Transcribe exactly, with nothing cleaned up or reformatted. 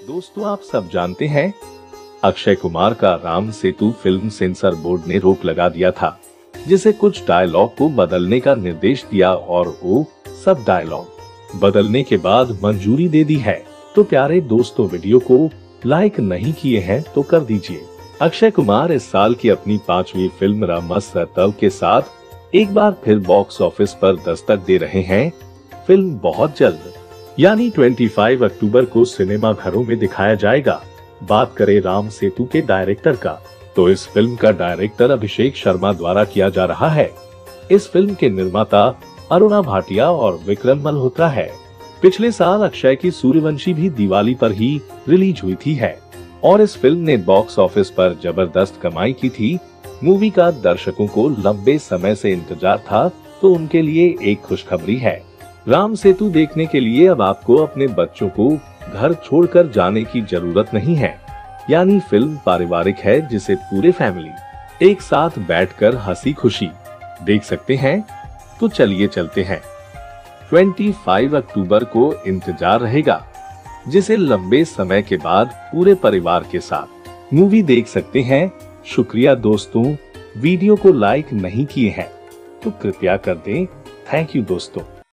दोस्तों, आप सब जानते हैं अक्षय कुमार का Ram Setu film censor board ने रोक लगा दिया था, जिसे कुछ डायलॉग को बदलने का निर्देश दिया और वो सब डायलॉग बदलने के बाद मंजूरी दे दी है। तो प्यारे दोस्तों, वीडियो को लाइक नहीं किए हैं तो कर दीजिए। अक्षय कुमार इस साल की अपनी पांचवी फिल्म रामसेतु के साथ एक बार फिर बॉक्स ऑफिस पर दस्तक दे रहे हैं। फिल्म बहुत जल्द यानी पच्चीस अक्टूबर को सिनेमा घरों में दिखाया जाएगा। बात करें राम सेतु के डायरेक्टर का, तो इस फिल्म का डायरेक्टर अभिषेक शर्मा द्वारा किया जा रहा है। इस फिल्म के निर्माता अरुणा भाटिया और विक्रम मल्होत्रा है। पिछले साल अक्षय की सूर्यवंशी भी दिवाली पर ही रिलीज हुई थी है और इस फिल्म ने बॉक्स ऑफिस पर जबरदस्त कमाई की थी। मूवी का दर्शकों को लंबे समय से इंतजार था, तो उनके लिए एक खुशखबरी है। राम सेतु देखने के लिए अब आपको अपने बच्चों को घर छोड़कर जाने की जरूरत नहीं है। यानी फिल्म पारिवारिक है, जिसे पूरे फैमिली एक साथ बैठकर हंसी खुशी देख सकते हैं। तो चलिए चलते हैं। पच्चीस अक्टूबर को इंतजार रहेगा, जिसे लंबे समय के बाद पूरे परिवार के साथ मूवी देख सकते हैं। शुक्रिया दोस्तों, वीडियो को लाइक नहीं किए हैं तो कृपया कर दें। थैंक यू दोस्तों।